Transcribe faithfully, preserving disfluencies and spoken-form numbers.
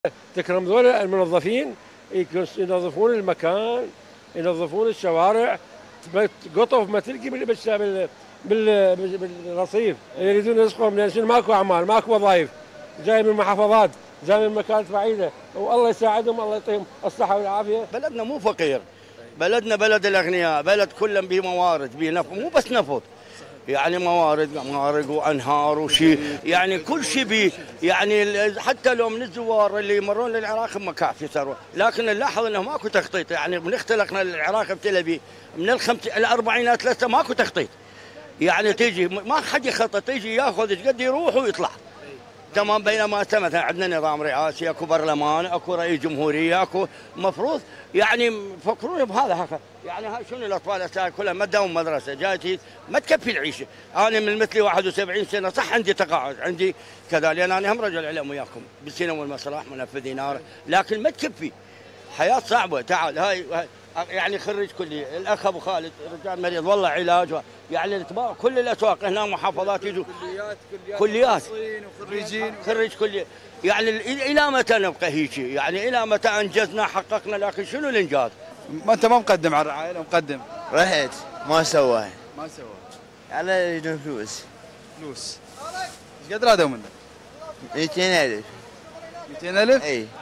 تكرم ذول المنظفين ينظفون المكان، ينظفون الشوارع، قطف ما تلقي بال بال بالرصيف، يريدون يسقون لان ماكو اعمال، ماكو وظائف، جاي من المحافظات، جاي من مكانات بعيده، والله يساعدهم، الله يعطيهم الصحه والعافيه. بلدنا مو فقير، بلدنا بلد الاغنياء، بلد كله به موارد، به نفط، مو بس نفط، يعني موارد موارد وانهار وشيء، يعني كل شيء به، يعني حتى لو من الزوار اللي يمرون للعراق ما كافي ثروه، لكن نلاحظ انه ماكو تخطيط، يعني من اختلقنا العراق بتلبي من الخمس الاربعينات لسه ماكو تخطيط، يعني تيجي ما حد يخطط، يجي ياخذ ايش قد يروح ويطلع. تمام. بينما مثلا عندنا نظام رئاسي، اكو برلمان، اكو رئيس جمهوريه، اكو مفروض يعني يفكرون بهذا هكذا، يعني هاي شنو الاطفال هسه كلها ما تداوم مدرسه، جايتي ما تكفي العيشه. انا من مثلي واحد وسبعين سنه، صح عندي تقاعد، عندي كذا، لان انا هم رجل علم وياكم بالسينما والمسرح منفذ نار، لكن ما تكفي، حياه صعبه. تعال هاي, هاي يعني خريج كليه، الاخ ابو خالد رجال مريض والله علاج، يعني كل الاسواق هنا محافظات يجوا كليات كليات وخريجين خريج كليه، يعني الى متى نبقى هيك؟ يعني الى متى انجزنا حققنا، لكن شنو الانجاز؟ ما انت ما مقدم على الرعايه ولا مقدم؟ رحت ما سواه، ما سوى. على يدون فلوس. فلوس ايش قد رادوا منك؟ مئتين ألف. مئتين ألف؟ اي